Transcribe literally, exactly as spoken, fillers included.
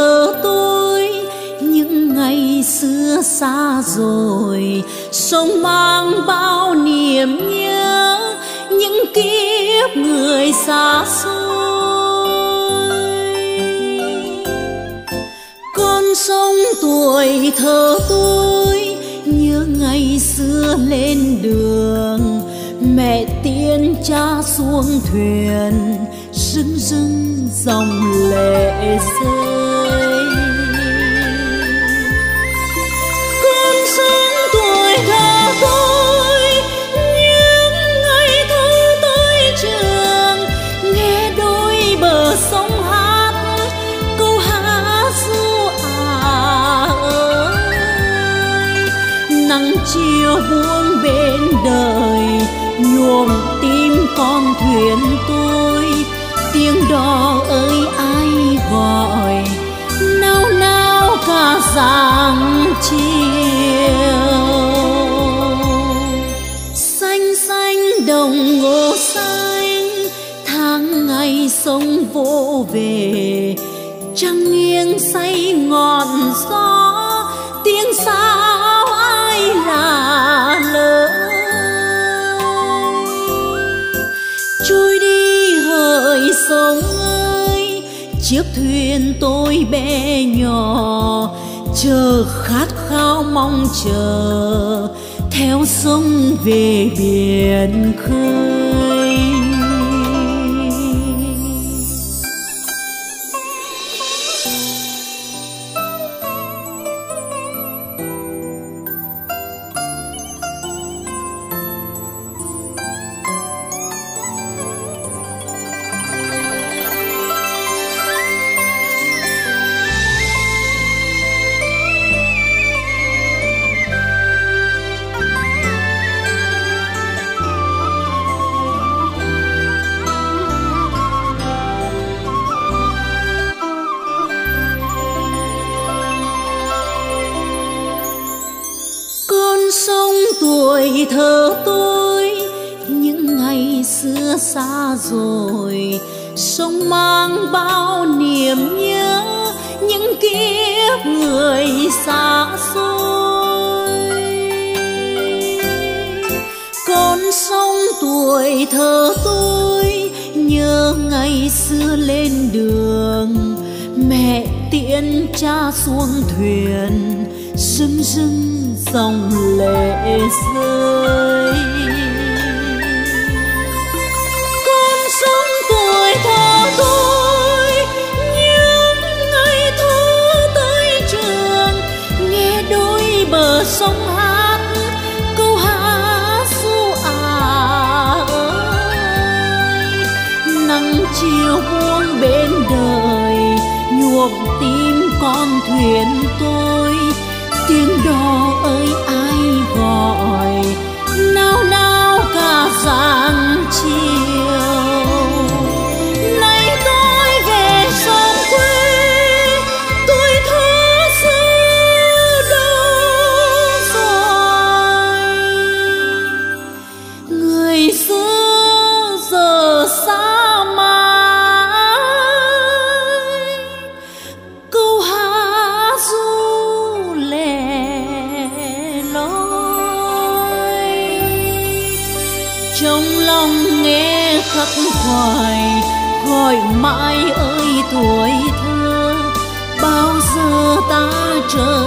thơ tôi, những ngày xưa xa rồi, sông mang bao niềm nhớ, những kiếp người xa xôi. Con sông tuổi thơ tôi, nhớ ngày xưa lên đường, mẹ tiễn cha xuống thuyền, rưng rưng dòng lệ rơi. Con sông tuổi thơ tôi, những ngày thơ tới trường, nghe đôi bờ sông hát câu hát ru à ơi. Nắng chiều buông bên đời, nhuộm tim con thuyền tôi, tiếng đò ơi ai gọi, nao nao cả giang chiều. Xanh xanh đồng ngô xanh, tháng ngày sông vỗ về, trăng nghiêng say ngọn gió, tiếng sao ai lạ lời. Trôi đi hỡi sông ơi, chiếc thuyền tôi bé nhỏ, chờ khát khao mong chờ, theo sông về biển khơi. Tuổi thơ tôi, những ngày xưa xa rồi, sông mang bao niềm nhớ, những kiếp người xa xôi. Con sông tuổi thơ tôi, nhớ ngày xưa lên đường, mẹ tiễn cha xuống thuyền, rưng rưng dòng lệ rơi. Con sông tuổi thơ tôi, những ngày thơ tới trường, nghe đôi bờ sông hát câu hát ru à ơi. Nắng chiều buông bên đời, nhuộm tim con thuyền tôi, tiếng đò ơi ai gọi, nao nao cả giang chiều. Nay tôi về sông quê, tuổi thơ xưa đâu rồi, người xưa giờ xa mãi, câu hát ru lẻ loi. Trong lòng nghe khắc khoải, gọi mãi ơi tuổi thơ, bao giờ ta trở